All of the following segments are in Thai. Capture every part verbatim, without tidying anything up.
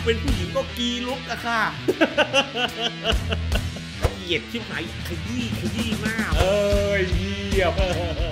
เป็นผู้หญิงก็กีลุกอะค่ะเกลียดชิบหายขยี้ขยี้มากเอ้ยเยี่ยม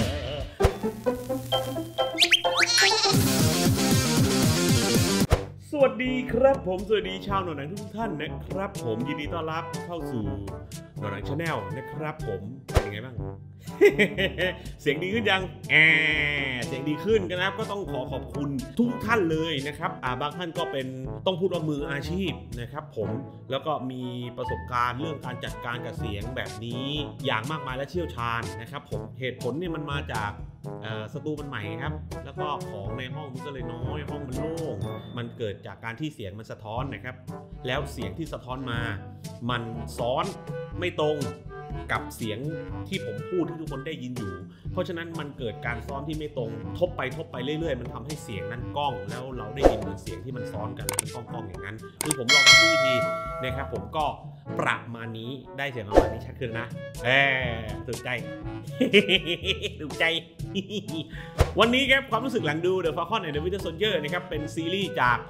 สวัสดีครับผมสวัสดีชาวหนอนหนังทุกท่านนะครับผมยินดีต้อนรับเข้าสู่หนอนหนังชาแนลนะครับผมเป็นยังไงบ้าง เสียงดีขึ้นยังแอบเสียงดีขึ้นนะครับก็ต้องขอขอบคุณทุกท่านเลยนะครับอ่าบางท่านก็เป็นต้องพูดว่ามืออาชีพนะครับผมแล้วก็มีประสบการณ์เรื่องการจัดการกับเสียงแบบนี้อย่างมากมายและเชี่ยวชาญนะครับผมเหตุผลเนี่ยมันมาจากสตูมันใหม่ครับแล้วก็ของในห้องมันก็เลยน้อยห้องมันโล่งมันเกิดจากการที่เสียงมันสะท้อนนะครับแล้วเสียงที่สะท้อนมามันซ้อนไม่ตรงกับเสียงที่ผมพูดที่ทุกคนได้ยินอยู่เพราะฉะนั้นมันเกิดการซ้อนที่ไม่ตรงทบไปทบไปเรื่อยๆมันทำให้เสียงนั้นก้องแล้วเราได้ยินเหมือนเสียงที่มันซ้อนกันแล้วมันก้องๆอย่างนั้นคือผมลองทำวิธีนะครับผมก็ประมาณนี้ได้เสียงประมาณนี้ชัดขึ้นนะเออถูกใจถูกใจวันนี้ครับความรู้สึกหลังดู The Falcon and the Winter Soldier นะครับเป็นซีรีส์จาก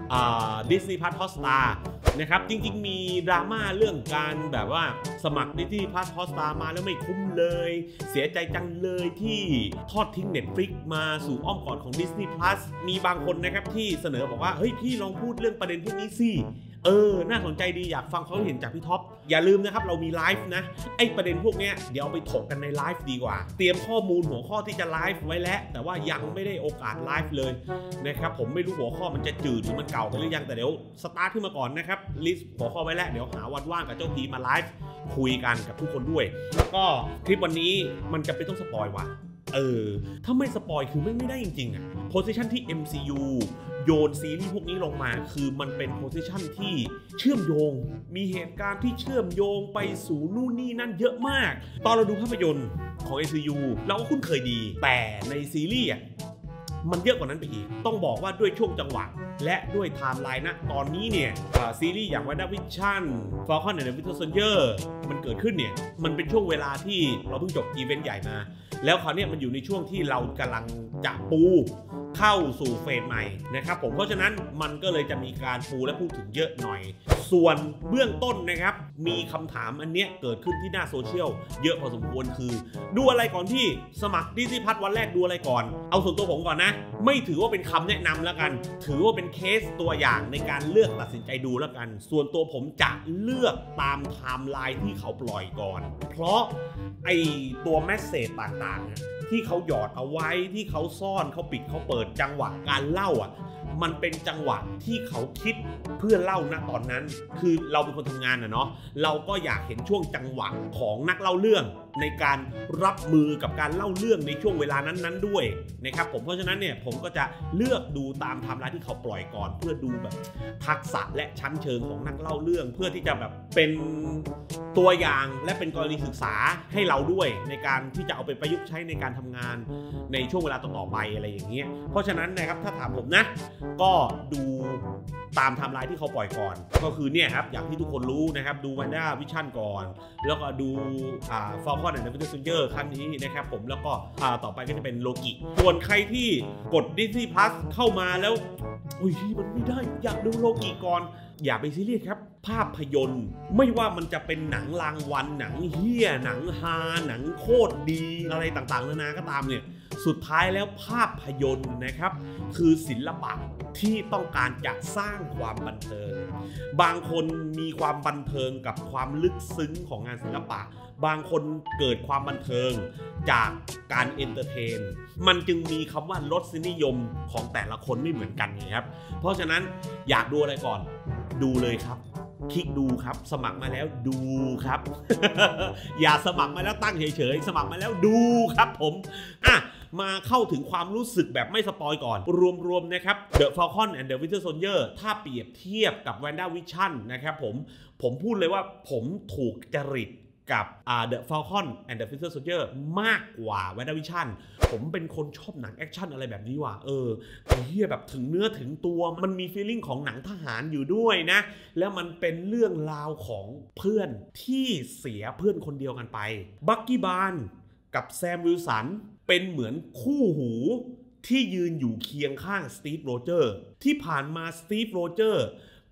Disney Plus Hotstar นะครับจริงๆมีดราม่าเรื่องการแบบว่าสมัคร Disney Plus Hotstar มาแล้วไม่คุ้มเลยเสียใจจังเลยที่ทอดทิ้ง Netflix มาสู่อ้อมกอดของ Disney Plus มีบางคนนะครับที่เสนอบอกว่าเฮ้ยพี่ลองพูดเรื่องประเด็นพวกนี้สิเออน่าสนใจดีอยากฟังเขาเห็นจากพี่ท็อปอย่าลืมนะครับเรามีไลฟ์นะไอประเด็นพวกนี้เดี๋ยวเอาไปถกกันในไลฟ์ดีกว่าเตรียมข้อมูลหัวข้อที่จะไลฟ์ไว้แล้วแต่ว่ายังไม่ได้โอกาสไลฟ์เลยนะครับผมไม่รู้หัวข้อมันจะจืดหรือมันเก่าไปหรือยังแต่เดี๋ยวสตาร์ทขึ้นมาก่อนนะครับลิสต์หัวข้อไว้แล้วเดี๋ยวหาวันว่างกับเจ้าพีมาไลฟ์คุยกันกับทุกคนด้วยแล้วก็คลิปวันนี้มันจะเป็นต้องสปอยว่ะเออถ้าไม่สปอยคือไม่ไม่ได้จริงๆอ่ะโพสิชันที่ เอ็ม ซี ยู โยนซีรีส์พวกนี้ลงมาคือมันเป็นโพสิชันที่เชื่อมโยงมีเหตุการณ์ที่เชื่อมโยงไปสู่นู่นนี่นั่นเยอะมากตอนเราดูภาพยนตร์ของ เอ็ม ซี ยู เราก็คุ้นเคยดีแต่ในซีรีส์อ่ะมันเยอะกว่านั้นไปอีกต้องบอกว่าด้วยช่วงจังหวะและด้วยไทม์ไลน์นะตอนนี้เนี่ยซีรีส์อย่าง WandaVision Falcon and the Winter Soldier มันเกิดขึ้นเนี่ยมันเป็นช่วงเวลาที่เราเพิ่งจบอีเวนต์ใหญ่มาแล้วคราวนี้มันอยู่ในช่วงที่เรากำลังจะปูเข้าสู่เฟสใหม่นะครับผมเพราะฉะนั้นมันก็เลยจะมีการปูและพูดถึงเยอะหน่อยส่วนเบื้องต้นนะครับมีคำถามอันเนี้ยเกิดขึ้นที่หน้าโซเชียลเยอะพอสมควรคือดูอะไรก่อนที่สมัคร Disney Plus วันแรกดูอะไรก่อนเอาส่วนตัวผมก่อนนะไม่ถือว่าเป็นคำแนะนำแล้วกันถือว่าเป็นเคสตัวอย่างในการเลือกตัดสินใจดูแล้วกันส่วนตัวผมจะเลือกตามไทม์ไลน์ที่เขาปล่อยก่อนเพราะไอตัวแมสเสจต่างๆที่เขาหยอดเอาไว้ที่เขาซ่อนเขาปิดเขาเปิดจังหวะการเล่าอ่ะมันเป็นจังหวะที่เขาคิดเพื่อเล่าณตอนนั้นคือเราเป็นคนทำงานนะเนาะเราก็อยากเห็นช่วงจังหวะของนักเล่าเรื่องในการรับมือกับการเล่าเรื่องในช่วงเวลานั้นๆด้วยนะครับผมเพราะฉะนั้นเนี่ยผมก็จะเลือกดูตามไทม์ไลน์ที่เขาปล่อยก่อนเพื่อดูแบบทักษะและชั้นเชิงของนักเล่าเรื่องเพื่อที่จะแบบเป็นตัวอย่างและเป็นกรณีศึกษาให้เราด้วยในการที่จะเอาไปประยุกต์ใช้ในการทำงานในช่วงเวลาต่อๆไปอะไรอย่างเงี้ยเพราะฉะนั้นนะครับถ้าถามผมนะก็ดูตามไทม์ไลน์ที่เขาปล่อยก่อนก็คือเนี่ยครับอย่างที่ทุกคนรู้นะครับดู WandaVision ก่อนแล้วก็ดูอ่า Falcon and the Winter Soldier ครั้งนี้นะครับผมแล้วก็อ่าต่อไปก็จะเป็นโลกิส่วนใครที่กด Disney Plus เข้ามาแล้วอุ้ยมันไม่ได้อยากดูโลกิก่อนอย่าไปซีเรียสครับภาพยนตร์ไม่ว่ามันจะเป็นหนังรางวัลหนังเฮี้ยหนังฮาหนังโคตรดีอะไรต่างๆนานาก็ตามเนี่ยสุดท้ายแล้วภาพยนตร์นะครับคือศิลปะที่ต้องการจะสร้างความบันเทิงบางคนมีความบันเทิงกับความลึกซึ้งของงานศิลปะบางคนเกิดความบันเทิงจากการเอนเตอร์เทนมันจึงมีคำว่ารสนิยมของแต่ละคนไม่เหมือนกันไงครับเพราะฉะนั้นอยากดูอะไรก่อนดูเลยครับคลิกดูครับสมัครมาแล้วดูครับ อย่าสมัครมาแล้วตั้งเฉยๆสมัครมาแล้วดูครับผมอ่ะมาเข้าถึงความรู้สึกแบบไม่สปอยก่อนรวมๆนะครับ The Falcon and the Winter Soldier ถ้าเปรียบเทียบกับ WandaVision นะครับผมผมพูดเลยว่าผมถูกจริตกับอ่า The Falcon and the Winter Soldier มากกว่า WandaVision ผมเป็นคนชอบหนังแอคชั่นอะไรแบบนี้ว่ะเออไอ้เหี้ยแบบถึงเนื้อถึงตัวมันมีฟีลลิ่งของหนังทหารอยู่ด้วยนะแล้วมันเป็นเรื่องราวของเพื่อนที่เสียเพื่อนคนเดียวกันไปบักกี้บาร์นกับแซมวิลสันเป็นเหมือนคู่หูที่ยืนอยู่เคียงข้างสตีฟโรเจอร์ที่ผ่านมาสตีฟโรเจอร์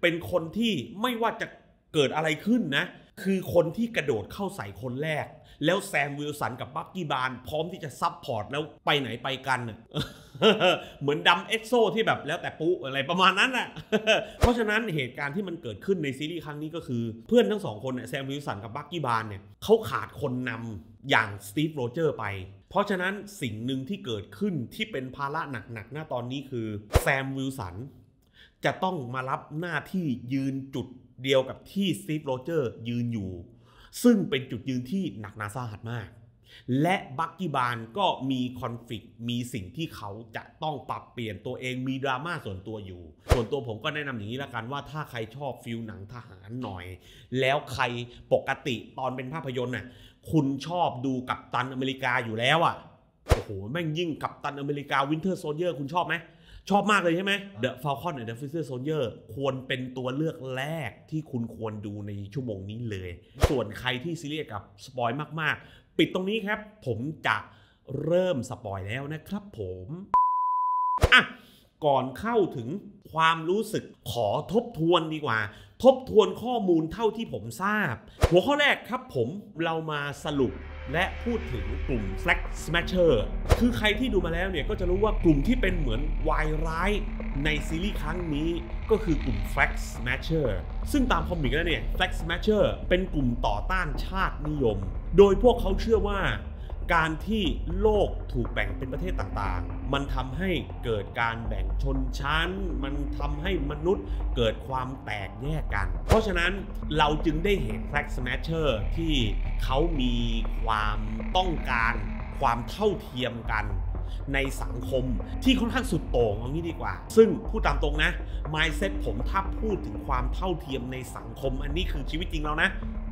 เป็นคนที่ไม่ว่าจะเกิดอะไรขึ้นนะคือคนที่กระโดดเข้าใส่คนแรกแล้วแซมวิลสันกับบักกี้บาร์นพร้อมที่จะซับพอร์ตแล้วไปไหนไปกัน เหมือนดัมเอ็กโซที่แบบแล้วแต่ปุ๊อะไรประมาณนั้นแหละเพราะฉะนั้นเหตุการณ์ที่มันเกิดขึ้นในซีรีส์ครั้งนี้ก็คือเพื่อนทั้งสองคนเนี่ยแซมวิลสันกับบักกี้บาร์นเนี่ยเขาขาดคนนำอย่างสตีฟโรเจอร์ไปเพราะฉะนั้นสิ่งหนึ่งที่เกิดขึ้นที่เป็นภาระหนักๆณตอนนี้คือแซมวิลสันจะต้องมารับหน้าที่ยืนจุดเดียวกับที่สตีฟโรเจอร์ยืนอยู่ซึ่งเป็นจุดยืนที่หนักหนาสาหัสมากและบักกี้บาร์นก็มีคอนฟลิกต์มีสิ่งที่เขาจะต้องปรับเปลี่ยนตัวเองมีดราม่าส่วนตัวอยู่ส่วนตัวผมก็แนะนำอย่างนี้ละกันว่าถ้าใครชอบฟิลหนังทหารหน่อยแล้วใครปกติตอนเป็นภาพยนตร์น่ะคุณชอบดูกัปตันอเมริกาอยู่แล้วอ่ะโอ้โหแม่งยิ่งกัปตันอเมริกาวินเทอร์โซลเจอร์คุณชอบไหมชอบมากเลยใช่ไหม The Falcon and the Winter Soldier ควรเป็นตัวเลือกแรกที่คุณควรดูในชั่วโมงนี้เลยส่วนใครที่ซีเรียสกับสปอยมากๆปิดตรงนี้ครับผมจะเริ่มสปอยแล้วนะครับผมอ่ะก่อนเข้าถึงความรู้สึกขอทบทวนดีกว่าทบทวนข้อมูลเท่าที่ผมทราบหัวข้อแรกครับผมเรามาสรุปและพูดถึงกลุ่ม Flag Smasher คือใครที่ดูมาแล้วเนี่ยก็จะรู้ว่ากลุ่มที่เป็นเหมือนวายร้ายในซีรีส์ครั้งนี้ก็คือกลุ่ม Flag Smasher ซึ่งตามคอมิกแล้วเนี่ย Flag Smasher เป็นกลุ่มต่อต้านชาตินิยมโดยพวกเขาเชื่อว่าการที่โลกถูกแบ่งเป็นประเทศต่างๆมันทำให้เกิดการแบ่งชนชั้นมันทำให้มนุษย์เกิดความแตกแยกกันเพราะฉะนั้นเราจึงได้เห็น Flag Smasher ที่เขามีความต้องการความเท่าเทียมกันในสังคมที่ค่อนข้างสุดโต่งเอางี้ดีกว่าซึ่งพูดตามตรงนะ mindset ผมถ้าพูดถึงความเท่าเทียมในสังคมอันนี้คือชีวิตจริงแล้วนะ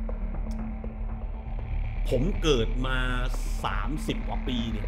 ผมเกิดมาสามสิบกว่าปีเนี่ย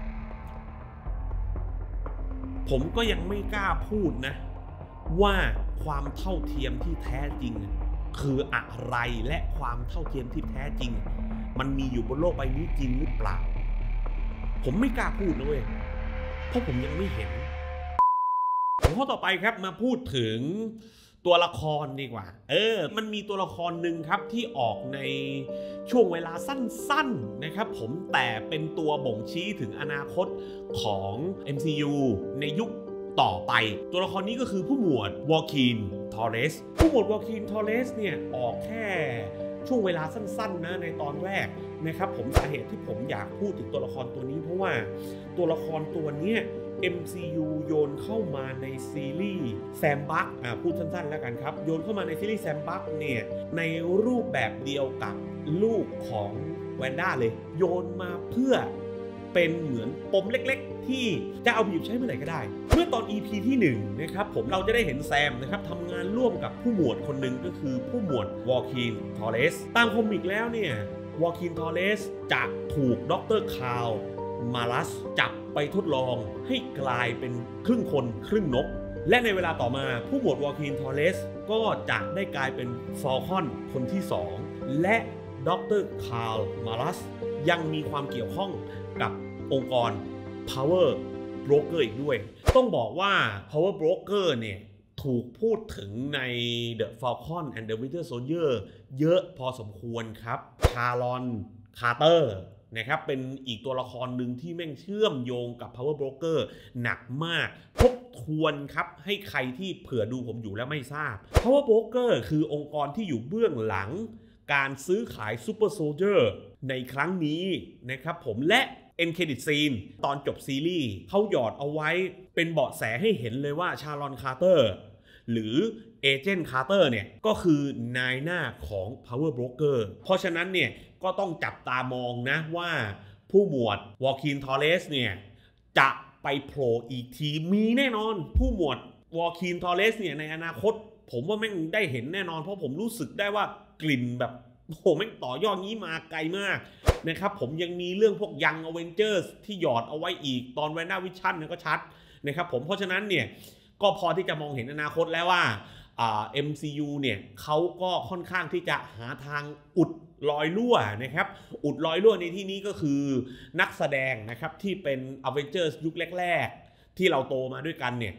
ผมก็ยังไม่กล้าพูดนะว่าความเท่าเทียมที่แท้จริงคืออะไรและความเท่าเทียมที่แท้จริงมันมีอยู่บนโลกใบนี้จริงหรือเปล่าผมไม่กล้าพูดนะเว้ยเพราะผมยังไม่เห็นข้อต่อไปครับมาพูดถึงตัวละครดีกว่าเออมันมีตัวละครหนึ่งครับที่ออกในช่วงเวลาสั้นๆนะครับผมแต่เป็นตัวบ่งชี้ถึงอนาคตของ เอ็ม ซี ยู ในยุคต่อไปตัวละครนี้ก็คือผู้หมวดวอร์คินทอร์เรสผู้หมวดวอร์คินทอร์เรสเนี่ยออกแค่ช่วงเวลาสั้นๆนะในตอนแรกนะครับผมสาเหตุที่ผมอยากพูดถึงตัวละครตัวนี้เพราะว่าตัวละครตัวนี้เอ็ม ซี ยู โยนเข้ามาในซีรีส์แซมบัคอ่าพูดสั้นๆแล้วกันครับโยนเข้ามาในซีรีส์แซมบัคเนี่ยในรูปแบบเดียวกับลูกของแวนด้าเลยโยนมาเพื่อเป็นเหมือนปมเล็กๆที่จะเอาไปหยิบใช้เมื่อไหร่ก็ได้เมื่อตอน อี พี ที่หนึ่งนะครับผมเราจะได้เห็นแซมนะครับทำงานร่วมกับผู้หมวดคนหนึ่งก็คือผู้หมวดวอร์คินทอร์เรสตามคอมิกแล้วเนี่ยวอร์คินทอร์เรสจะถูกดร.คาร์ลมาลัสจับไปทดลองให้กลายเป็นครึ่งคนครึ่งนกและในเวลาต่อมาผู้หมวดวอร์คินทอร์เรสก็จะได้กลายเป็นฟอลคอนคนที่สองและดร.คาร์ลมาลัสยังมีความเกี่ยวข้องกับองค์กร Power Broker อีกด้วยต้องบอกว่า Power Broker เนี่ยถูกพูดถึงใน The Falcon and the Winter Soldier เยอะพอสมควรครับชาลอนคาร์เตอร์นะครับเป็นอีกตัวละครหนึ่งที่แม่งเชื่อมโยงกับ Power Broker หนักมากทบทวนครับให้ใครที่เผื่อดูผมอยู่แล้วไม่ทราบ Power Broker คือองค์กรที่อยู่เบื้องหลังการซื้อขาย Super Soldier ในครั้งนี้นะครับผมและเอ็นเครดิตซีนตอนจบซีรีส์เขาหยอดเอาไว้เป็นเบาะแสให้เห็นเลยว่าชาลอนคาร์เตอร์หรือเอเจนต์คาร์เตอร์เนี่ยก็คือนายหน้าของ Power Broker เพราะฉะนั้นเนี่ยก็ต้องจับตามองนะว่าผู้หมวดวอร์คินทอร์เรสเนี่ยจะไปโผล่อีกทีมีแน่นอนผู้หมวดวอร์คินทอร์เรสเนี่ยในอนาคตผมว่าแม่งได้เห็นแน่นอนเพราะผมรู้สึกได้ว่ากลิ่นแบบโอ้โหแม่งต่อยอดนี้มาไกลมากนะครับผมยังมีเรื่องพวกยังอเวนเจอร์สที่หยอดเอาไว้อีกตอนแวนด้าวิชั่นก็ชัดนะครับผมเพราะฉะนั้นเนี่ยก็พอที่จะมองเห็นอนาคตแล้วว่าอ่า เอ็ม ซี ยู เนี่ยเขาก็ค่อนข้างที่จะหาทางอุดรอยรั่วนะครับอุดรอยรั่วในที่นี้ก็คือนักแสดงนะครับที่เป็น Avengers ยุคแรกๆที่เราโตมาด้วยกันเนี่ย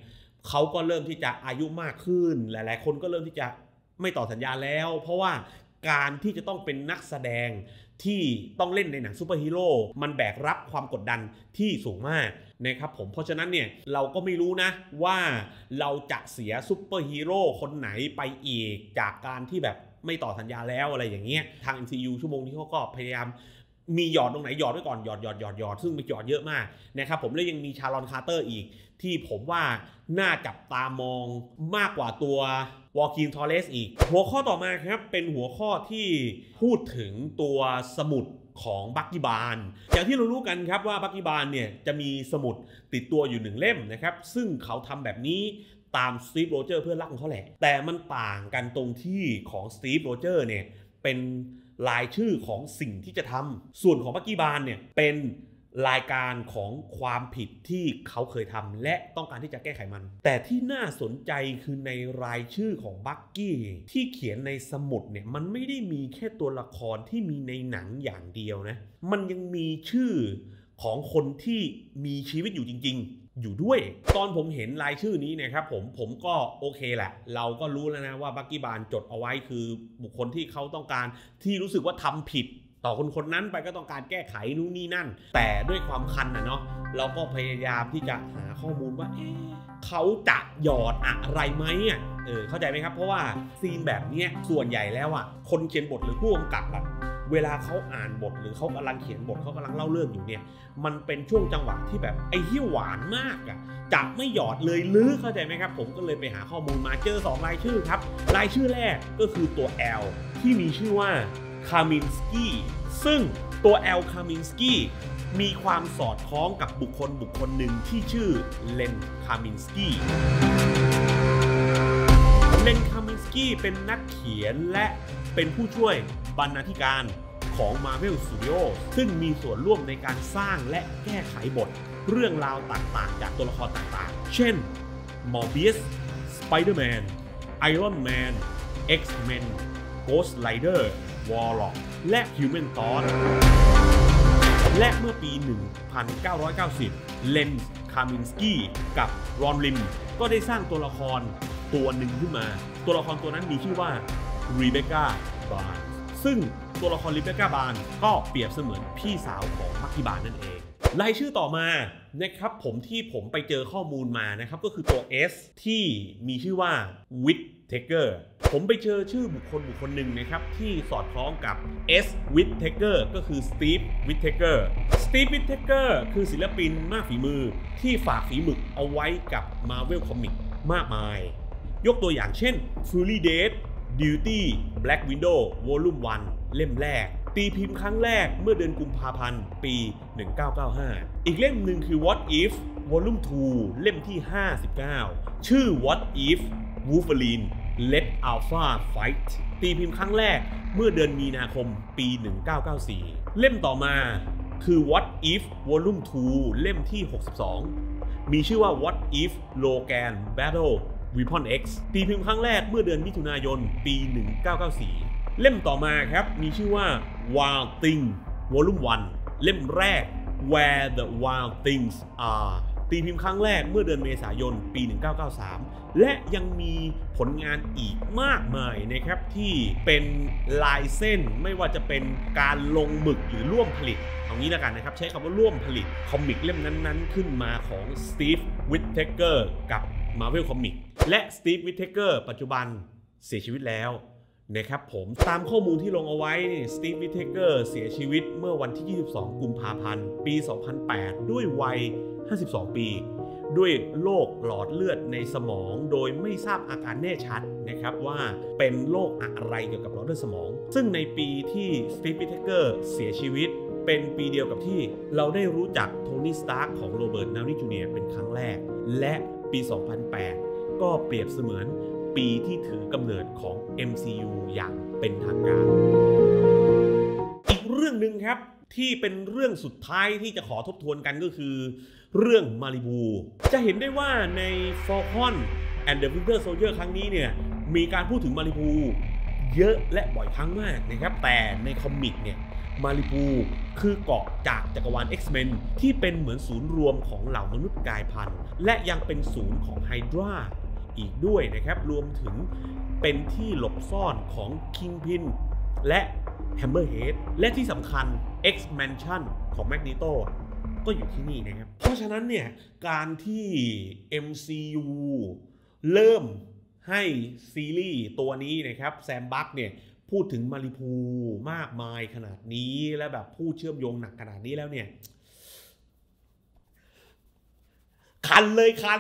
เขาก็เริ่มที่จะอายุมากขึ้นหลายๆคนก็เริ่มที่จะไม่ต่อสัญญาแล้วเพราะว่าการที่จะต้องเป็นนักแสดงที่ต้องเล่นในหนังซูเปอร์ฮีโร่มันแบกรับความกดดันที่สูงมากนะครับผมเพราะฉะนั้นเนี่ยเราก็ไม่รู้นะว่าเราจะเสียซูเปอร์ฮีโร่คนไหนไปอีกจากการที่แบบไม่ต่อสัญญาแล้วอะไรอย่างเงี้ยทาง เอ็ม ซี ยู ชั่วโมงนี้เขาก็พยายามมีหยอดตรงไหนหยอดไว้ก่อนหยอดหยอดหยอดหยอดซึ่งมีหยอดเยอะมากนะครับผมแล้วยังมีชาลอนคาร์เตอร์อีกที่ผมว่าน่าจับตามองมากกว่าตัววอลคินทอเรสอีกหัวข้อต่อมาครับเป็นหัวข้อที่พูดถึงตัวสมุดของบักกี้บาร์นอย่างที่เรารู้กันครับว่าบักกี้บาร์นเนี่ยจะมีสมุดติดตัวอยู่หนึ่งเล่มนะครับซึ่งเขาทำแบบนี้ตามสตีฟโรเจอร์เพื่อนรักของเขาแหละแต่มันต่างกันตรงที่ของสตีฟโรเจอร์เนี่ยเป็นรายชื่อของสิ่งที่จะทำส่วนของบักกี้บาร์นเนี่ยเป็นรายการของความผิดที่เขาเคยทำและต้องการที่จะแก้ไขมันแต่ที่น่าสนใจคือในรายชื่อของบักกี้ที่เขียนในสมุดเนี่ยมันไม่ได้มีแค่ตัวละครที่มีในหนังอย่างเดียวนะมันยังมีชื่อของคนที่มีชีวิตอยู่จริงๆอยู่ด้วยตอนผมเห็นรายชื่อนี้นะครับผมผมก็โอเคแหละเราก็รู้แล้วนะว่าบักกี้บาร์นจดเอาไว้คือบุคคลที่เขาต้องการที่รู้สึกว่าทำผิดต่อคนคนนั้นไปก็ต้องการแก้ไขนู่นนี่นั่นแต่ด้วยความคันนะเนาะเราก็พยายามที่จะหาข้อมูลว่าเอ๊ะเขาจะหยอดอะไรไหมอ่ะเออเข้าใจไหมครับเพราะว่าซีนแบบนี้ส่วนใหญ่แล้วอ่ะคนเขียนบทหรือผู้กำกับอ่ะเวลาเขาอ่านบทหรือเขากำลังเขียนบทเขากำลังเล่าเรื่องอยู่เนี่ยมันเป็นช่วงจังหวะที่แบบไอ้เหี้ยหวานมากอ่ะจะไม่หยอดเลยลือเข้าใจไหมครับผมก็เลยไปหาข้อมูลมาเจอสองรายชื่อครับรายชื่อแรกก็คือตัว L ที่มีชื่อว่าคามินสกี้ซึ่งตัวแอลคามินสกี้มีความสอดคล้องกับบุคคลบุคคลหนึ่งที่ชื่อเลนคามินสกี้เลนคามินสกี้เป็นนักเขียนและเป็นผู้ช่วยบรรณาธิการของ Marvel Studios ซึ่งมีส่วนร่วมในการสร้างและแก้ไขบทเรื่องราวต่างๆจากตัวละครต่างๆเช่น Morbius Spider-Man Iron Man X-Men Ghost Rider Warlock และ Human Torch และเมื่อปี หนึ่งพันเก้าร้อยเก้าสิบ เลนคามินสกี้กับรอนริมก็ได้สร้างตัวละครตัวหนึ่งขึ้นมาตัวละครตัวนั้นมีชื่อว่า Rebecca Barnes ซึ่งตัวละคร Rebecca Barnes ก็เปรียบเสมือนพี่สาวของบักกี้บาร์นนั่นเองรายชื่อต่อมานะครับผมที่ผมไปเจอข้อมูลมานะครับก็คือตัว S ที่มีชื่อว่า Whittaker ผมไปเจอชื่อบุคคลบุคคลหนึ่งนะครับที่สอดคล้องกับ S Whittaker ก็คือ Steve Whittaker Steve Whittaker คือศิลปินมากฝีมือที่ฝากฝีมึกเอาไว้กับ Marvel Comics มากมายยกตัวอย่างเช่น Fury Dead Duty Black Widow Volume วันเล่มแรกตีพิมพ์ครั้งแรกเมื่อเดือนกุมภาพันธ์ปี หนึ่งพันเก้าร้อยเก้าสิบห้า อีกเล่มหนึ่งคือ What If Volume ทู เล่มที่ ห้าสิบเก้า ชื่อ What If Wolverine Let Alpha Fight ตีพิมพ์ครั้งแรกเมื่อเดือนมีนาคมปี หนึ่งพันเก้าร้อยเก้าสิบสี่ เล่มต่อมาคือ What If Volume ทู เล่มที่ หกสิบสอง มีชื่อว่า What If Logan Battle Weapon X ตีพิมพ์ครั้งแรกเมื่อเดือนมิถุนายนปี หนึ่งพันเก้าร้อยเก้าสิบสี่ เล่มต่อมาครับมีชื่อว่า Wild Things Volume วันเล่มแรก Where the Wild Things Are ตีพิมพ์ครั้งแรกเมื่อเดือนเมษายนปี หนึ่งพันเก้าร้อยเก้าสิบสาม และยังมีผลงานอีกมากมายนะครับที่เป็นลายเส้นไม่ว่าจะเป็นการลงหมึกหรือร่วมผลิตเอางี้แล้วกันนะครับใช้คำว่าร่วมผลิตคอมิกเล่มนั้นๆขึ้นมาของ Steve Whittaker กับ Marvel Comics และ Steve Whittaker ปัจจุบันเสียชีวิตแล้วนะครับผมตามข้อมูลที่ลงเอาไว้สตีฟ วิทเทเกอร์เสียชีวิตเมื่อวันที่ ยี่สิบสอง กุมภาพันธ์ ปี สองพันแปด ด้วยวัย ห้าสิบสอง ปีด้วยโรคหลอดเลือดในสมองโดยไม่ทราบอาการแน่ชัดนะครับว่าเป็นโรคอะไรเกี่ยวกับหลอดเลือดสมองซึ่งในปีที่สตีฟ วิทเทเกอร์เสียชีวิตเป็นปีเดียวกับที่เราได้รู้จักโทนี่สตาร์คของโรเบิร์ต ดาวนี่ จูเนียร์ เป็นครั้งแรกและปี สองพันแปด ก็เปรียบเสมือนปีที่ถือกำเนิดของ เอ็ม ซี ยู อย่างเป็นทางการอีกเรื่องหนึ่งครับที่เป็นเรื่องสุดท้ายที่จะขอทบทวนกันก็คือเรื่องมาริบูจะเห็นได้ว่าใน Falcon and the Winter Soldier ครั้งนี้เนี่ยมีการพูดถึงมาริบูเยอะและบ่อยครั้งมากนะครับแต่ในคอมิกเนี่ยมาริบูคือเกาะจากจักรวาล X-Men ที่เป็นเหมือนศูนย์รวมของเหล่ามนุษย์กายพันธุ์และยังเป็นศูนย์ของไฮดราอีกด้วยนะครับรวมถึงเป็นที่หลบซ่อนของ Kingpin และ Hammerhead และที่สำคัญ X-Mansion ของ Magneto ก็อยู่ที่นี่นะครับเพราะฉะนั้นเนี่ยการที่ เอ็ม ซี ยู เริ่มให้ซีรีส์ตัวนี้นะครับแซมบัคเนี่ยพูดถึงมาริบูมากมายขนาดนี้และแบบพูดเชื่อมโยงหนักขนาดนี้แล้วเนี่ยคันเลยคัน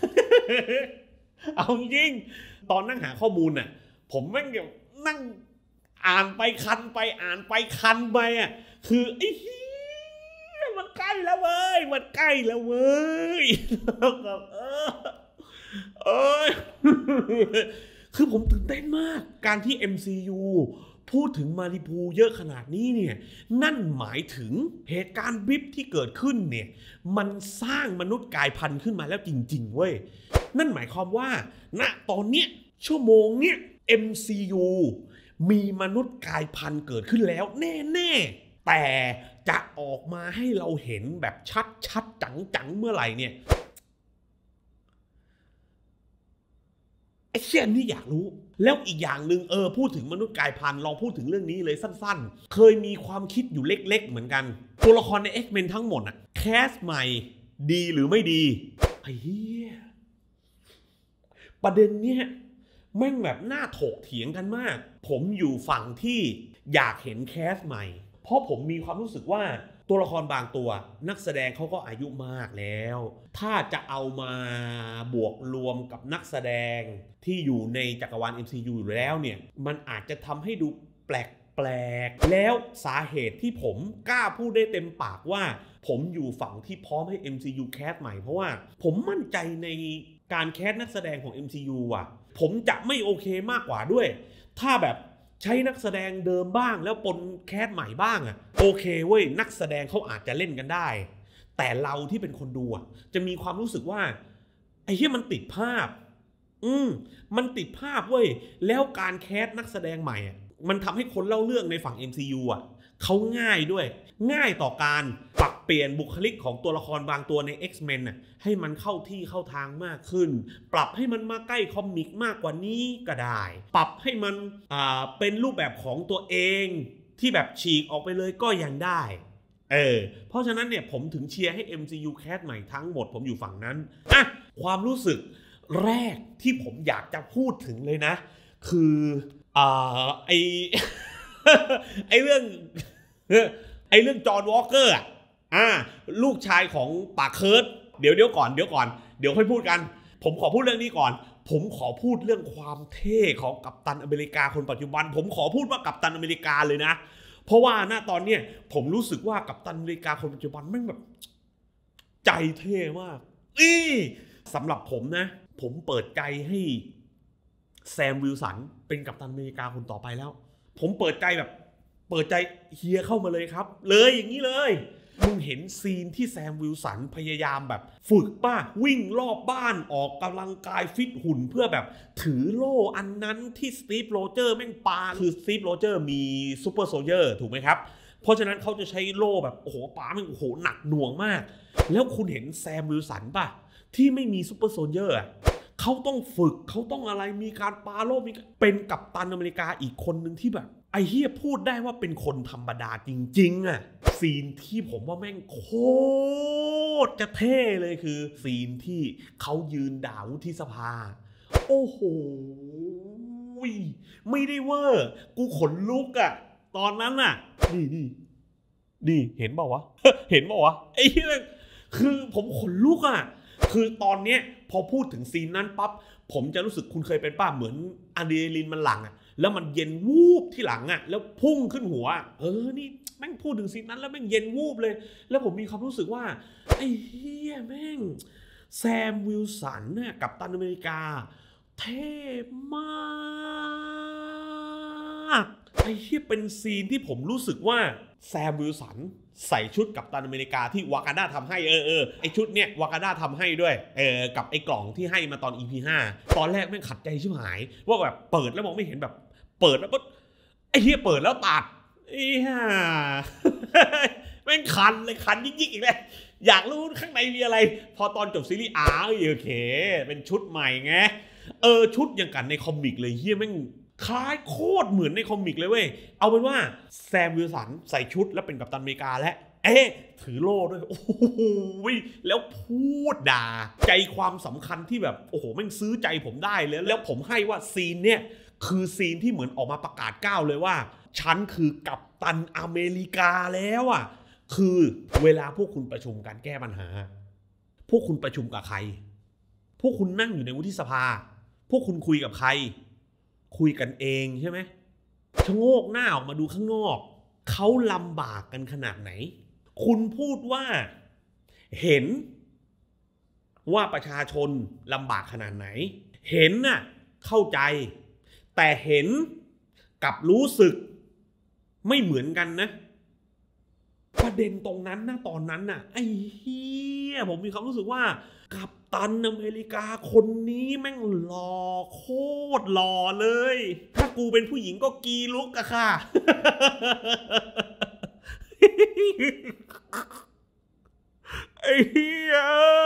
เอาจริงตอนนั่งหาข้อมูลน่ะผมแม่งแบบนั่งอ่านไปคันไปอ่านไปคันไปอ่ะคือไอ้เหี้ยมันใกล้แล้วเว้ยมันใกล้แล้วเว้ยเออเออคือผมตื่นเต้นมากการที่ เอ็ม ซี ยู พูดถึงมาริบูเยอะขนาดนี้เนี่ยนั่นหมายถึงเหตุการณ์บิ๊บที่เกิดขึ้นเนี่ยมันสร้างมนุษย์กายพันธุ์ขึ้นมาแล้วจริงๆเว้ยนั่นหมายความว่าณตอนเนี้ยชั่วโมงเนี้ย เอ็ม ซี ยู มีมนุษย์กายพันธุ์เกิดขึ้นแล้วแน่ๆแต่จะออกมาให้เราเห็นแบบชัดๆจังๆเมื่อไหร่เนี่ยไอ้เชี่ยนี่อยากรู้แล้วอีกอย่างหนึ่งเออพูดถึงมนุษย์กายพันธุ์ลองพูดถึงเรื่องนี้เลยสั้นๆเคยมีความคิดอยู่เล็กๆเหมือนกันตัวละครใน X-Men ทั้งหมดอะแคสใหม่ดีหรือไม่ดีไอ้เหี้ยประเด็นเนี้ยแม่งแบบน่าถกเถียงกันมากผมอยู่ฝั่งที่อยากเห็นแคสใหม่เพราะผมมีความรู้สึกว่าตัวละครบางตัวนักแสดงเขาก็อายุมากแล้วถ้าจะเอามาบวกรวมกับนักแสดงที่อยู่ในจักรวาล เอ็ม ซี ยู อยู่แล้วเนี่ยมันอาจจะทำให้ดูแปลกแปลกแล้วสาเหตุที่ผมกล้าพูดได้เต็มปากว่าผมอยู่ฝั่งที่พร้อมให้ เอ็ม ซี ยู แคสใหม่เพราะว่าผมมั่นใจในการแคสนักแสดงของ เอ็ม ซี ยู อ่ะผมจะไม่โอเคมากกว่าด้วยถ้าแบบใช้นักแสดงเดิมบ้างแล้วปนแคสใหม่บ้างอ่ะโอเคเว้ยนักแสดงเขาอาจจะเล่นกันได้แต่เราที่เป็นคนดูอ่ะจะมีความรู้สึกว่าไอ้เหี้ยมันติดภาพอืมมันติดภาพเว้ยแล้วการแคสนักแสดงใหม่อ่ะมันทำให้คนเล่าเรื่องในฝั่ง เอ็ม ซี ยู อ่ะเขาง่ายด้วยง่ายต่อการปรับเปลี่ยนบุคลิกของตัวละครบางตัวใน X-Men น่ะให้มันเข้าที่เข้าทางมากขึ้นปรับให้มันมาใกล้คอมิกมากกว่านี้ก็ได้ปรับให้มันอ่าเป็นรูปแบบของตัวเองที่แบบฉีกออกไปเลยก็ยังได้เออเพราะฉะนั้นเนี่ยผมถึงเชียร์ให้ เอ็ม ซี ยู แคสใหม่ทั้งหมดผมอยู่ฝั่งนั้นอ่ะความรู้สึกแรกที่ผมอยากจะพูดถึงเลยนะคืออ่าไอ ไอเรื่องไอเรื่องจอห์นวอลเกอร์อ่ะอ่าลูกชายของปากเคิร์ดเดี๋ยวเดี๋ยวก่อนเดี๋ยวก่อนเดี๋ยวค่อยพูดกันผมขอพูดเรื่องนี้ก่อนผมขอพูดเรื่องความเท่ของกัปตันอเมริกาคนปัจจุบันผมขอพูดว่ากัปตันอเมริกาเลยนะเพราะว่าณตอนเนี้ยผมรู้สึกว่ากัปตันอเมริกาคนปัจจุบันแม่งแบบใจเท่มากอีสำหรับผมนะผมเปิดใจให้แซมวิลสันเป็นกัปตันอเมริกาคนต่อไปแล้วผมเปิดใจแบบเปิดใจเฮียเข้ามาเลยครับเลยอย่างนี้เลยมึงเห็นซีนที่แซมวิลสันพยายามแบบฝึกป่ะวิ่งรอบบ้านออกกำลังกายฟิตหุ่นเพื่อแบบถือโล่อันนั้นที่สตีฟโรเจอร์แม่งปาคือสตีฟโรเจอร์มีซูเปอร์โซลเจอร์ถูกไหมครับเพราะฉะนั้นเขาจะใช้โล่แบบโอ้โหปาแม่งโอ้โหหนักหน่วงมากแล้วคุณเห็นแซมวิลสันป่ะที่ไม่มีซูเปอร์โซลเจอร์อ่ะเขาต้องฝึกเขาต้องอะไรมีการปาโล่มีเป็นกัปตันอเมริกาอีกคนนึงที่แบบไอ้เฮียพูดได้ว่าเป็นคนธรรมดาจริงๆอ่ะซีนที่ผมว่าแม่งโคตรจะเท่เลยคือซีนที่เขายืนด่าวุฒิสภาโอ้โหไม่ได้เวอร์กูขนลุกอ่ะตอนนั้นน่ะนี่นี่นี่เห็นเปล่าวะ เห็นเปล่าวะไอ้เฮียคือผมขนลุกอ่ะคือตอนเนี้ยพอพูดถึงซีนนั้นปั๊บผมจะรู้สึกคุณเคยเป็นป้าเหมือนอะดรีนาลีนมันหลั่งอ่ะแล้วมันเย็นวูบที่หลังอ่ะแล้วพุ่งขึ้นหัวเออนี่แม่งพูดถึงซีนนั้นแล้วแม่งเย็นวูบเลยแล้วผมมีความรู้สึกว่าไอ้เฮียแม่งแซมวิลสันเนี่ยกัปตันอเมริกาเท่มากไอ้เฮียเป็นซีนที่ผมรู้สึกว่าแซมวิลสันใส่ชุดกัปตันอเมริกาที่วากันดาทำให้เออเออไอชุดเนี้ยวากันดาทำให้ด้วยเออกับไอกล่องที่ให้มาตอน อี พี ห้าตอนแรกแม่งขัดใจชิบหายว่าแบบเปิดแล้วมองไม่เห็นแบบเปิดแล้วก็ไอเฮียเปิดแล้วตัดอีห่าแม่งคันเลยคันยิกๆอีกเลยอยากรู้ข้างในมีอะไรพอตอนจบซีรีส์อ้าวโอเคเป็นชุดใหม่ไงเออชุดอย่างกันในคอมิกเลยเฮียแม่งคล้ายโคตรเหมือนในคอมิกเลยเว้ยเอาเป็นว่าแซมวิลสันใส่ชุดแล้วเป็นกัปตันอเมริกาและเอ๊ะถือโล่ด้วยโอ้โหแล้วพูดด่าใจความสำคัญที่แบบโอ้โหแม่งซื้อใจผมได้เลยแล้วผมให้ว่าซีนเนี่ยคือซีนที่เหมือนออกมาประกาศก้าวเลยว่าฉันคือกัปตันอเมริกาแล้วอ่ะคือเวลาพวกคุณประชุมการแก้ปัญหาพวกคุณประชุมกับใครพวกคุณนั่งอยู่ในวุฒิสภาพวกคุณคุยกับใครคุยกันเองใช่ไหมชะโงกหน้าออกมาดูข้างนอกเขาลำบากกันขนาดไหนคุณพูดว่าเห็นว่าประชาชนลำบากขนาดไหนเห็นน่ะเข้าใจแต่เห็นกับรู้สึกไม่เหมือนกันนะประเด็นตรงนั้นนะตอนนั้นน่ะไอ้เหี้ยผมมีความรู้สึกว่ากัปตันอเมริกาคนนี้แม่งหล่อโคตรหล่อเลยถ้ากูเป็นผู้หญิงก็กีลุกอะค่ะไอ้เหี้ย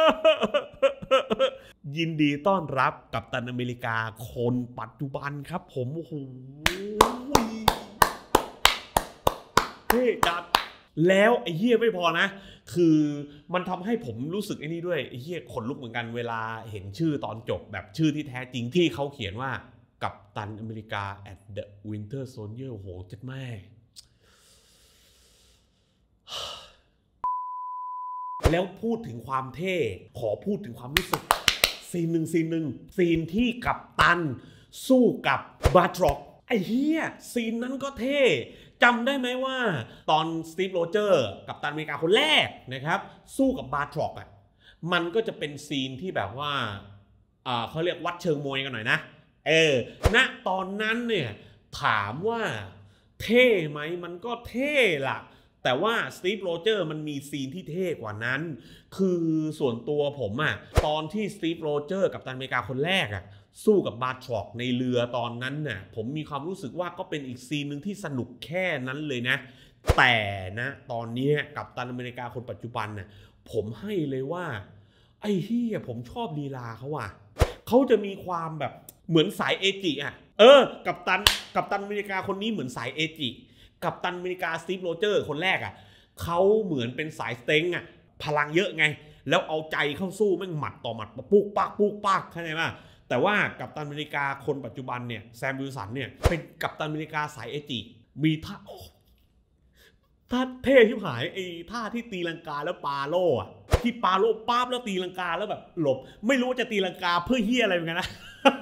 ยินดีต้อนรับกัปตันอเมริกาคนปัจจุบันครับผมโอ้โหเฮ้จัดแล้วไอ้เหี้ยไม่พอนะคือมันทำให้ผมรู้สึกไอ้นี่ด้วยไอ้เหี้ยขนลุกเหมือนกันเวลาเห็นชื่อตอนจบแบบชื่อที่แท้จริงที่เขาเขียนว่ากัปตันอเมริกา at the Winter Soldier โอ้โหจัดแม่แล้วพูดถึงความเท่ขอพูดถึงความรู้สึกซีนหนึ่งซีนหนึ่งซีนที่กัปตันสู้กับบาทร็อกไอ้เหี้ยซีนนั้นก็เท่จำได้ไหมว่าตอนสตีฟโรเจอร์กัปตันอเมริกาคนแรกนะครับสู้กับบาทร็อกอ่ะมันก็จะเป็นซีนที่แบบว่าอ่าเขาเรียกวัดเชิงมวยกันหน่อยนะเออณตอนนั้นเนี่ยถามว่าเท่ไหมมันก็เท่ล่ะแต่ว่าสตีฟโรเจอร์มันมีซีนที่เท่กว่านั้นคือส่วนตัวผมอะตอนที่สตีฟโรเจอร์กัปตันอเมริกาคนแรกอะสู้กับบาทร็อกในเรือตอนนั้นน่ะผมมีความรู้สึกว่าก็เป็นอีกซีนหนึ่งที่สนุกแค่นั้นเลยนะแต่นะตอนนี้กัปตันอเมริกาคนปัจจุบันน่ะผมให้เลยว่าไอ้เหี้ยผมชอบลีลาเขาว่ะเขาจะมีความแบบเหมือนสายเอจิอะเออกัปตันกัปตันอเมริกาคนนี้เหมือนสายเอจิกัปตันอเมริกาสตีฟโรเจอร์คนแรกอ่ะเขาเหมือนเป็นสายสเต็งอ่ะพลังเยอะไงแล้วเอาใจเข้าสู้แม่งหมัดต่อหมัดปุ๊กปักปุ๊กปักเข้าใจป่ะแต่ว่ากัปตันอเมริกาคนปัจจุบันเนี่ยแซมวิลสันเนี่ยเป็นกัปตันอเมริกาสายเอจิมีท่าท่าเท่ที่หายไอ้ท่าที่ตีลังกาแล้วปาโล่อะที่ปาโล่ปั๊บแล้วตีลังกาแล้วแบบหลบไม่รู้ว่าจะตีลังกาเพื่อเฮียอะไรเหมือนกันนะ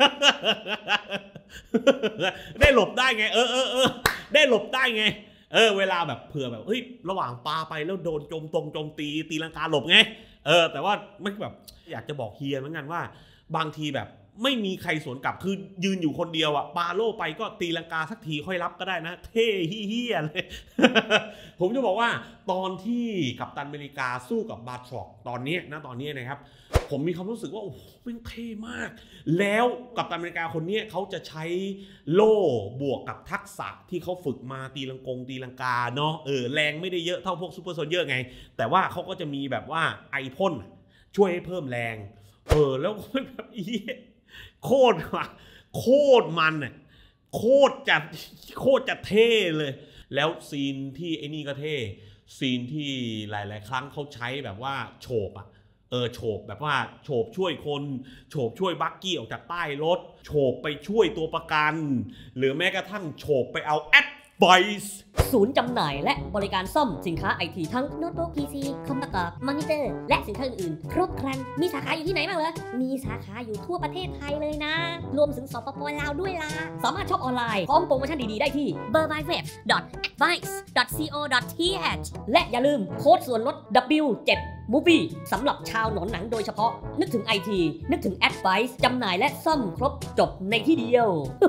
ได้หลบได้ไงเออเออเออได้หลบได้ไงเออเวลาแบบเผื่อแบบเฮ้ยระหว่างปาไปแล้วโดนโจมตรงโจมตีตีลังกาหลบไงเออแต่ว่าไม่แบบอยากจะบอกเฮียเหมือนกันว่าบางทีแบบไม่มีใครสวนกลับคือยืนอยู่คนเดียวอ่ะปาโล่ไปก็ตีลังกาสักทีค่อยรับก็ได้นะเท่เฮี้ยเลย ผมจะบอกว่าตอนที่กัปตันอเมริกาสู้กับบาทร็อกตอนนี้นะตอนนี้นะครับผมมีความรู้สึกว่าโอ้โหมันเท่มากแล้วกัปตันอเมริกาคนนี้เขาจะใช้โล่บวกกับทักษะที่เขาฝึกมาตีลังกงตีลังกาเนาะเออแรงไม่ได้เยอะเท่าพวกซูเปอร์โซลเจอร์ไงแต่ว่าเขาก็จะมีแบบว่าไอพ่นช่วยให้เพิ่มแรงเออแล้วแบบอีโคตรว่ะโคตรมันอ่ะโคตรจัดโคตรจะเท่เลยแล้วซีนที่ไอ้นี่ก็เท่ซีนที่หลายๆครั้งเขาใช้แบบว่าโฉบอ่ะเออโฉบแบบว่าโฉบช่วยคนโฉบช่วยบักกี้ออกจากใต้รถโฉบไปช่วยตัวประกันหรือแม้กระทั่งโฉบไปเอาแอดไวส์ศูนย์จำหน่ายและบริการซ่อมสินค้าไอทีทั้งโน้ตบุ๊ก พี ซี คอมประกอบมอนิเตอร์และสินค้าอื่นๆครบครันมีสาขาอยู่ที่ไหนบ้างเหรอมีสาขาอยู่ทั่วประเทศไทยเลยนะรวมถึงสปป.ลาวด้วยล่ะสามารถช็อปออนไลน์พร้อมโปรโมชั่นดีๆได้ที่ เบอร์ ไวเว็บ ดอท แอดไวส์ ดอท ซี โอ ดอท ที เอช และอย่าลืมโค้ดส่วนลด ดับเบิลยู เซเว่น Movie สำหรับชาวหนอนหนังโดยเฉพาะนึกถึง ไอ ที นึกถึง Advice จำหน่ายและซ่อมครบจบในที่เดียว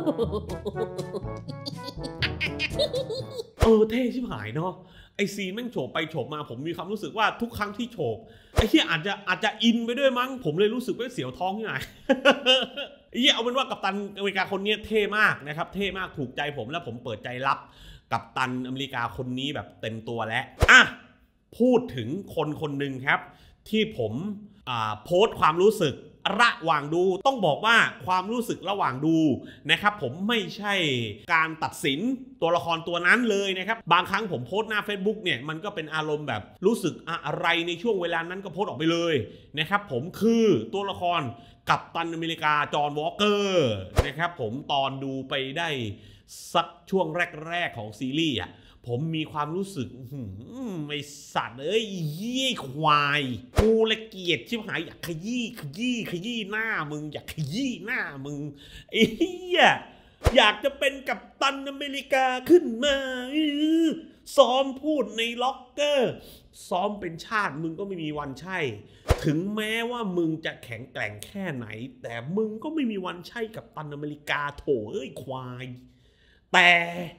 เออเท่ชิบหายเนาะไอซีนแม่งโฉบไปโฉบมาผมมีความรู้สึกว่าทุกครั้งที่โฉบไอ้ที่อาจจะอาจจะอินไปด้วยมั้งผมเลยรู้สึกว่าเสียวท้องที่ไหนไอ้เหี้ยเอาเป็นว่ากัปตันอเมริกาคนนี้เท่มากนะครับเท่มากถูกใจผมและผมเปิดใจรับกัปตันอเมริกาคนนี้แบบเต็มตัวแล้วอ่ะพูดถึงคนคนหนึ่งครับที่ผมโพสต์ความรู้สึกระหว่างดูต้องบอกว่าความรู้สึกระหว่างดูนะครับผมไม่ใช่การตัดสินตัวละครตัวนั้นเลยนะครับบางครั้งผมโพสต์หน้า Facebook เนี่ยมันก็เป็นอารมณ์แบบรู้สึกอะไรในช่วงเวลานั้นก็โพสต์ออกไปเลยนะครับผมคือตัวละครกัปตันอเมริกาจอห์นวอลเกอร์นะครับผมตอนดูไปได้สักช่วงแรกๆของซีรีส์อ่ะผมมีความรู้สึกไอสัตว์เอ้ยยี่ควายกูละเกียดชิบหายอยากขยี้ขยี้ขยี้หน้ามึงอยากขยี้หน้ามึงไอ้เหี้ยอยากจะเป็นกัปตันอเมริกาขึ้นมาซ้อมพูดในล็อกเกอร์ซ้อมเป็นชาติมึงก็ไม่มีวันใช่ถึงแม้ว่ามึงจะแข็งแกร่งแค่ไหนแต่มึงก็ไม่มีวันใช่กัปตันอเมริกาโถเอ้ยควายแต่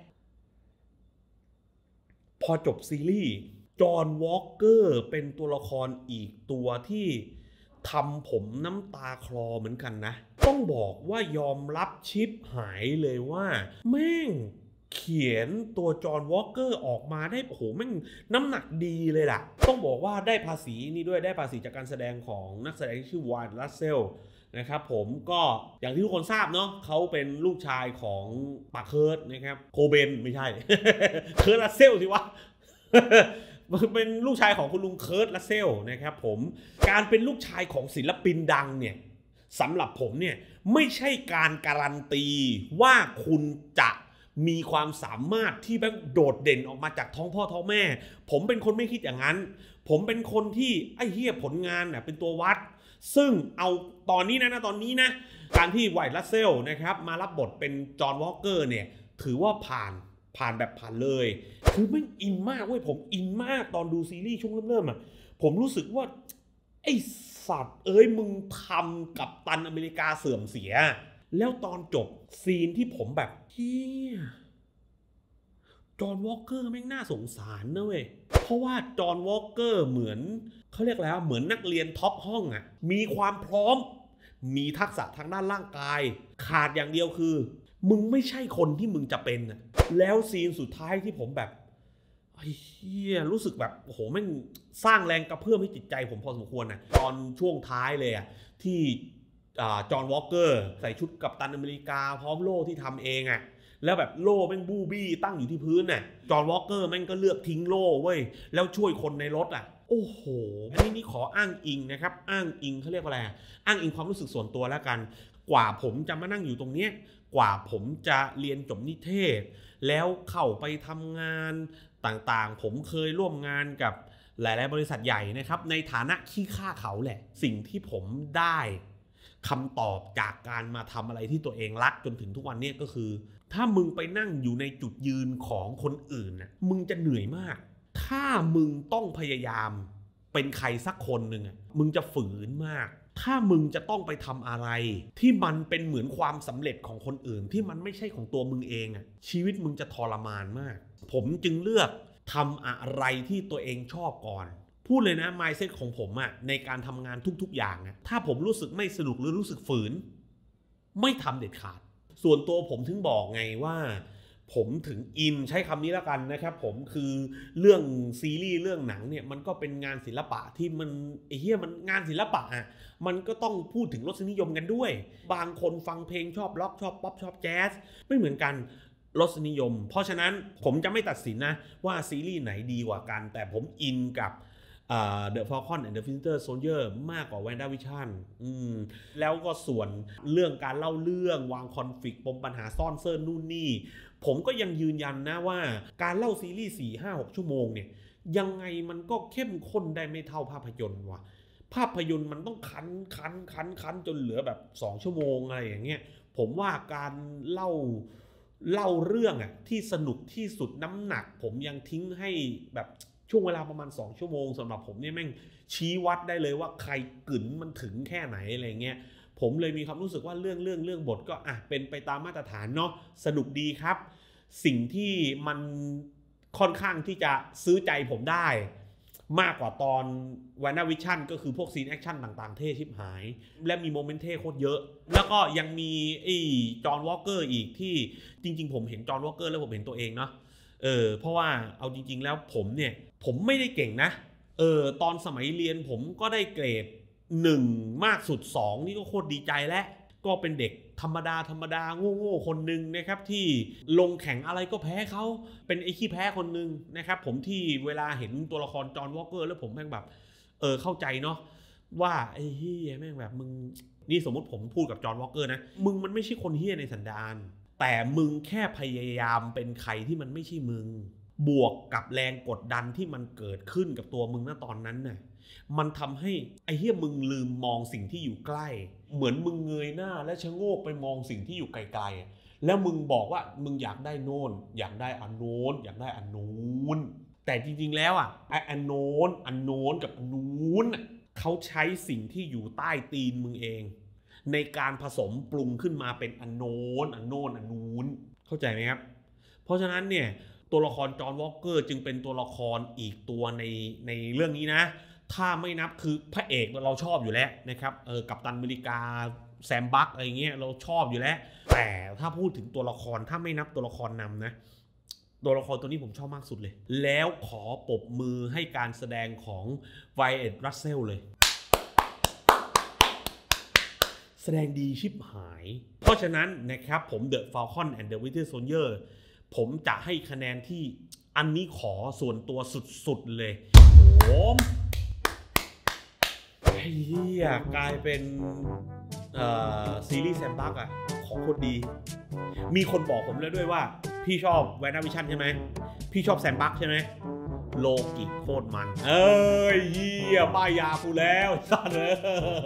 พอจบซีรีส์จอห์นวอลเกอร์เป็นตัวละครอีกตัวที่ทำผมน้ำตาคลอเหมือนกันนะต้องบอกว่ายอมรับชิปหายเลยว่าแม่งเขียนตัวจอห์นวอลเกอร์ออกมาได้โอ้โหแม่งน้ำหนักดีเลยล่ะต้องบอกว่าได้ภาษีนี่ด้วยได้ภาษีจากการแสดงของนักแสดงที่ชื่อวานรัสเซลนะครับผมก็อย่างที่ทุกคนทราบเนาะเขาเป็นลูกชายของปาเคิร์ตนะครับโคเบนไม่ใช่ เคิร์ตรัสเซลสิวะ เป็นลูกชายของคุณลุงเคิร์ตรัสเซลนะครับผมการเป็นลูกชายของศิลปินดังเนี่ยสำหรับผมเนี่ยไม่ใช่การการันตีว่าคุณจะมีความสามารถที่แบบโดดเด่นออกมาจากท้องพ่อท้องแม่ผมเป็นคนไม่คิดอย่างนั้นผมเป็นคนที่ไอ้เหี้ยผลงานน่ะเป็นตัววัดซึ่งเอาตอนนี้นะนะตอนนี้นะการที่ไวท์รัสเซลนะครับมารับบทเป็นจอห์นวอลเกอร์เนี่ยถือว่าผ่านผ่านแบบผ่านเลยคือไม่อินมากเว้ยผมอินมากตอนดูซีรีส์ช่วงเริ่มๆอ่ะผมรู้สึกว่าไอ้สัตว์เอ้ยมึงทำกับตันอเมริกาเสื่อมเสียแล้วตอนจบซีนที่ผมแบบเฮียจอห์นวอลเกอร์แม่งน่าสงสารนะเว้ยเพราะว่าจอห์นวอลเกอร์เหมือนเขาเรียกแล้วเหมือนนักเรียนท็อปห้องอ่ะมีความพร้อมมีทักษะทางด้านร่างกายขาดอย่างเดียวคือมึงไม่ใช่คนที่มึงจะเป็นอ่ะแล้วซีนสุดท้ายที่ผมแบบไอ้เหี้ยรู้สึกแบบโอ้โหแม่งสร้างแรงกระเพื่อมให้จิตใจผมพอสมควรนะตอนช่วงท้ายเลยอ่ะที่จอห์นวอลเกอร์ใส่ชุดกัปตันอเมริกาพร้อมโล่ที่ทำเองอ่ะแล้วแบบโล่แม่งบูบี้ตั้งอยู่ที่พื้นน่ะจอห์นวอลเกอร์แม่งก็เลือกทิ้งโล่เว้ยแล้วช่วยคนในรถอ่ะโอ้โหอันนี้นี่ขออ้างอิงนะครับอ้างอิงเขาเรียกว่าอะไรอ้างอิงความรู้สึกส่วนตัวแล้วกันกว่าผมจะมานั่งอยู่ตรงเนี้ยกว่าผมจะเรียนจบนิเทศแล้วเข้าไปทำงานต่างๆผมเคยร่วมงานกับหลายๆบริษัทใหญ่นะครับในฐานะขี้ข้าเขาแหละสิ่งที่ผมได้คำตอบจากการมาทำอะไรที่ตัวเองรักจนถึงทุกวันนี้ก็คือถ้ามึงไปนั่งอยู่ในจุดยืนของคนอื่นน่ะมึงจะเหนื่อยมากถ้ามึงต้องพยายามเป็นใครสักคนหนึ่งอ่ะมึงจะฝืนมากถ้ามึงจะต้องไปทำอะไรที่มันเป็นเหมือนความสำเร็จของคนอื่นที่มันไม่ใช่ของตัวมึงเองอ่ะชีวิตมึงจะทรมานมากผมจึงเลือกทำอะไรที่ตัวเองชอบก่อนพูดเลยนะ mindset ของผมอ่ะในการทำงานทุกๆอย่างอ่ะถ้าผมรู้สึกไม่สนุกหรือรู้สึกฝืนไม่ทำเด็ดขาดส่วนตัวผมถึงบอกไงว่าผมถึงอินใช้คำนี้แล้วกันนะครับผมคือเรื่องซีรีส์เรื่องหนังเนี่ยมันก็เป็นงานศิลปะที่มันไอ้เหี้ยมันงานศิลปะอ่ะมันก็ต้องพูดถึงรสนิยมกันด้วยบางคนฟังเพลงชอบล็อกชอบป๊อปชอบแจ๊สไม่เหมือนกันรสนิยมเพราะฉะนั้นผมจะไม่ตัดสินนะว่าซีรีส์ไหนดีกว่ากันแต่ผมอินกับThe Falcon and the Winter Soldier มากกว่า WandaVision อืมแล้วก็ส่วนเรื่องการเล่าเรื่องวางคอนฟลิกต์ปมปัญหาซ่อนเซิร์นนู่นนี่ผมก็ยังยืนยันนะว่าการเล่าซีรีส์ สี่ ห้า หก ชั่วโมงเนี่ยยังไงมันก็เข้มข้นได้ไม่เท่าภาพยนตร์ว่ะภาพยนตร์มันต้องคันคันคันคันจนเหลือแบบสองชั่วโมงอะไรอย่างเงี้ยผมว่าการเล่าเล่าเรื่องอ่ะที่สนุกที่สุดน้ำหนักผมยังทิ้งให้แบบช่วงเวลาประมาณสองชั่วโมงสำหรับผมเนี่ยแม่งชี้วัดได้เลยว่าใครกึ๋นมันถึงแค่ไหนอะไรเงี้ยผมเลยมีความรู้สึกว่าเรื่องเรื่องเรื่องบทก็อ่ะเป็นไปตามมาตรฐานเนาะสนุกดีครับสิ่งที่มันค่อนข้างที่จะซื้อใจผมได้มากกว่าตอน WandaVision ก็คือพวกซีนแอคชั่นต่างๆเท่ชิบหายและมีโมเมนต์เท่โคตรเยอะแล้วก็ยังมีไอ้จอห์นวอลเกอร์อีกที่จริงๆผมเห็นจอห์นวอลเกอร์แล้วผมเห็นตัวเองเนาะเออเพราะว่าเอาจริงๆแล้วผมเนี่ยผมไม่ได้เก่งนะเออตอนสมัยเรียนผมก็ได้เกรดหนึ่งมากสุดสองนี่ก็โคตรดีใจแล้วก็เป็นเด็กธรรมดาธรรมดาโง่ๆคนหนึ่งนะครับที่ลงแข่งอะไรก็แพ้เขาเป็นไอ้ขี้แพ้คนหนึ่งนะครับผมที่เวลาเห็นตัวละครจอห์นวอลเกอร์แล้วผมแม่งแบบเออเข้าใจเนาะว่าไอ้เฮียแม่งแบบมึงนี่สมมติผมพูดกับจอห์นวอลเกอร์นะมึงมันไม่ใช่คนเฮียในสันดานแต่มึงแค่พยายามเป็นใครที่มันไม่ใช่มึงบวกกับแรงกดดันที่มันเกิดขึ้นกับตัวมึงณตอนนั้นน่ะมันทำให้ไอ้เหี้ยมึงลืมมองสิ่งที่อยู่ใกล้เหมือนมึงเงยหน้าและชะโงกไปมองสิ่งที่อยู่ไกลๆแล้วมึงบอกว่ามึงอยากได้โน่นอยากได้อันโน้นอยากได้อันนู้นแต่จริงๆแล้วอ่ะไอ้อันโน้นอันโน้นกับอันนู้นเขาใช้สิ่งที่อยู่ใต้ตีนมึงเองในการผสมปรุงขึ้นมาเป็นอันโน้นอันโน้นอันนู้นเข้าใจไหมครับเพราะฉะนั้นเนี่ยตัวละครจอห์นวอลเกอร์จึงเป็นตัวละครอีกตัวในในเรื่องนี้นะถ้าไม่นับคือพระเอกเราชอบอยู่แล้วนะครับเออกัปตันอเมริกาแซมบัคอะไรเงี้ยเราชอบอยู่แล้วแต่ถ้าพูดถึงตัวละครถ้าไม่นับตัวละครนำนะตัวละครตัวนี้ผมชอบมากสุดเลยแล้วขอปรบมือให้การแสดงของไวเอ็ต รัสเซลเลยแสดงดีชิบหายเพราะฉะนั้นนะครับผม The Falcon and the Winter Soldier ผมจะให้คะแนนที่อันนี้ขอส่วนตัวสุดๆเลยผมเฮียกลายเป็นซีรีส์แซมบัคอะของคนดีมีคนบอกผมแล้วด้วยว่าพี่ชอบแวนด้าวิชั่นใช่ไหมพี่ชอบแซมบัคใช่ไหมโลกิโคตรมันเอ้ยเฮียป้ายยากูแล้วสัตว์เลย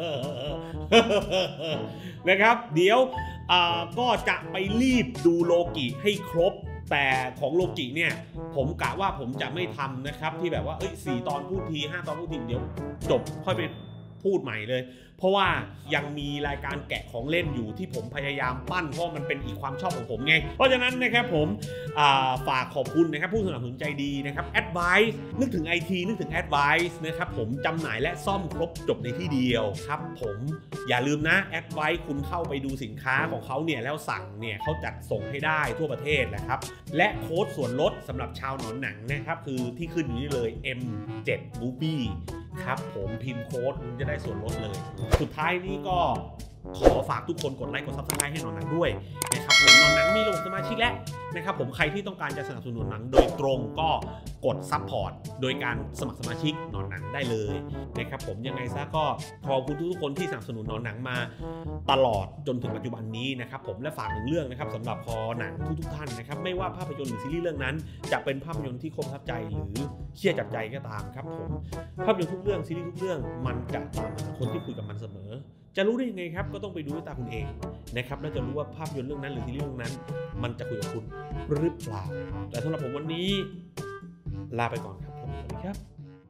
นะครับเดี๋ยวก็จะไปรีบดูโลกิให้ครบแต่ของโลกิเนี่ยผมกะว่าผมจะไม่ทำนะครับที่แบบว่าเอ้ยสี่ตอนพูดทีห้าตอนพูดทีเดี๋ยวจบค่อยไปพูดใหม่เลยเพราะว่ายังมีรายการแกะของเล่นอยู่ที่ผมพยายามปั้นเพราะมันเป็นอีกความชอบของผมไงเพราะฉะนั้นนะครับผมฝากขอบคุณนะครับผู้สนับสนุนใจดีนะครับ Advice นึกถึง ไอ ที นึกถึง Advice นะครับผมจำหน่ายและซ่อมครบจบในที่เดียวครับผมอย่าลืมนะ Advice คุณเข้าไปดูสินค้าของเขาเนี่ยแล้วสั่งเนี่ยเขาจัดส่งให้ได้ทั่วประเทศนะครับและโค้ดส่วนลดสำหรับชาวหนอนหนังนะครับคือที่ขึ้นอยู่นี่เลย เอ็ม เจ็ด Movie ครับผมพิมพ์โค้ดคุณจะได้ส่วนลดเลยสุดท้ายนี้ก็ขอฝากทุกคนกดไลค์กดซับสไครต์ให้หนอนหนังด้วยนะครับผมหนอนหนังมีระบบสมาชิกแล้วนะครับผมใครที่ต้องการจะสนับสนุนหนังโดยตรงก็กดซัพพอร์ตโดยการสมัครสมาชิกหนอนหนังได้เลยนะครับผมยังไงซะก็ขอบคุณทุกคนที่สนับสนุนหนอนหนังมาตลอดจนถึงปัจจุบันนี้นะครับผมและฝากหนึ่งเรื่องนะครับสำหรับคอหนังทุกๆท่านนะครับไม่ว่าภาพยนตร์หรือซีรีส์เรื่องนั้นจะเป็นภาพยนตร์ที่คมทับใจหรือเชี่ยจับใจก็ตามครับผมภาพยนตร์ทุกเรื่องซีรีส์ทุกเรื่องมันจะตามหาคนที่คุยกับมันเสมอจะรู้ได้ยังไงครับก็ต้องไปดูด้วยตาคุณเองนะครับแล้วจะรู้ว่าภาพยนตร์เรื่องนั้นหรือซีรีส์เรื่องนั้นมันจะคุยกับคุณหรือเปล่าแต่สำหรับผมวันนี้ลาไปก่อนครับผมสวัสดีครับ